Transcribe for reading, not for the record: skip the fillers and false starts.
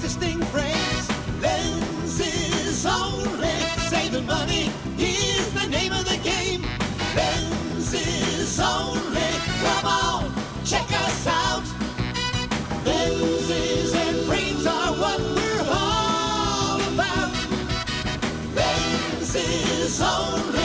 existing frames. Lenses only, saving money, here's the name of the game. Lenses only, come on, check us out. Lenses and frames are what we're all about. Lenses only.